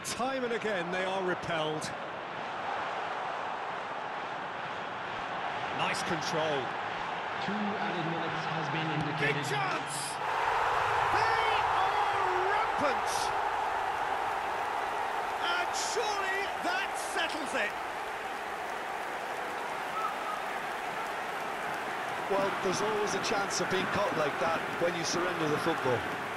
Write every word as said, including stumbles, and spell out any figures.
time and again they are repelled. Nice control. Two added minutes has been indicated. Big chance! They are rampant! And surely that settles it. Well, there's always a chance of being caught like that when you surrender the football.